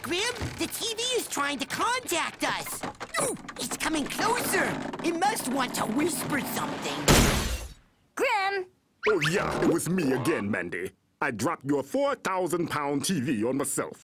Grim, the TV is trying to contact us. Ooh, it's coming closer. It must want to whisper something. Grim! Oh, yeah, it was me again, Mandy. I dropped your 4,000-pound TV on myself.